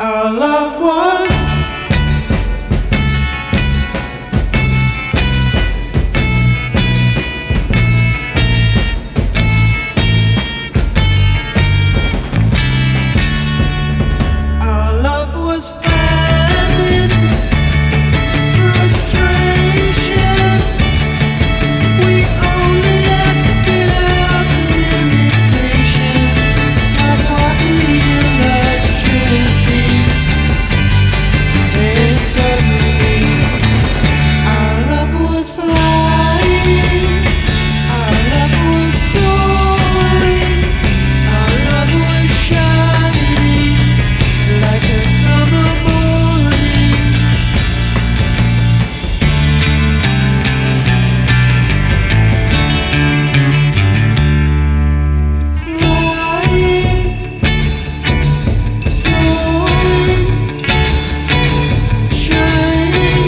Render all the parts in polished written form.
Our love was famine, frustration. We only acted out an imitation of what real love should be. And suddenly, our love was flying, our love was soaring, our love was shining like a summer morning. Flying, soaring, shining,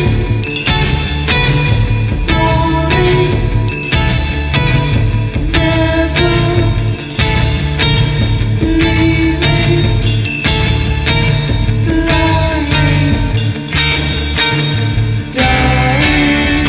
morning, never leaving, lying, dying.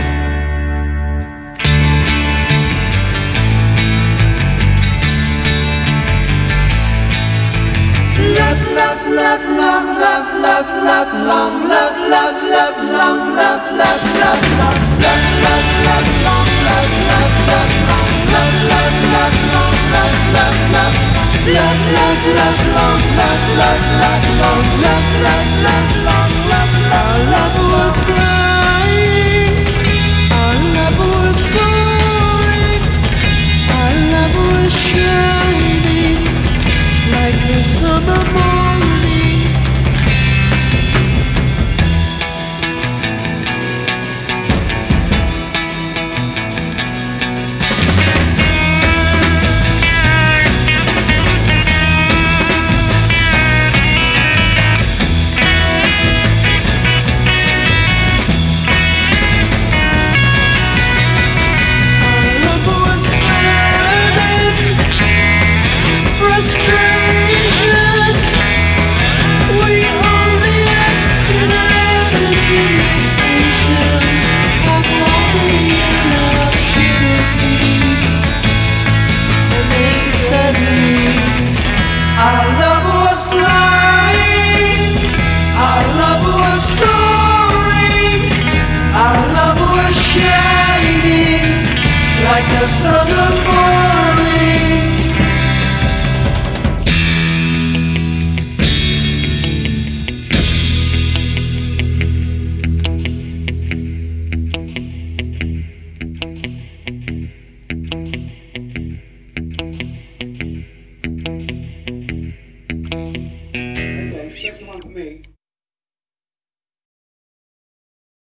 Love, love, love, long, love, love, love, long, love, love, love, long, love, love, love, long, love, love, love, long, love, love, love, long, love, love, love, long, love, love, love, love, love, love, long, love, love, love, long, love, love, love, long, love. Our love was flying, our love was soaring, our love was shining like the summer morning. Our love was famine, frustration. We only acted out an imitation of what real love should be. And then suddenly, our love was flying, our love was soaring, our love was shining like a summer morning. Okay, second one for me.